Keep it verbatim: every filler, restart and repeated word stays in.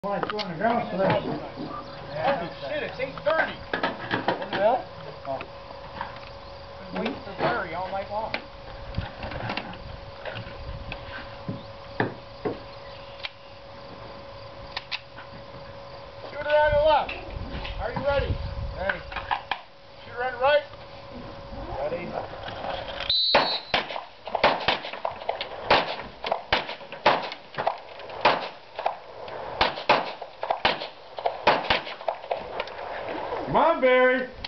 Like you on the ground for that. Holy shit, it's eight thirty. Really? Oh. Been waiting for Barry all night long. Shoot her on the left. Are you ready? Ready. Shoot her on the right. Ready. Come on, Barry.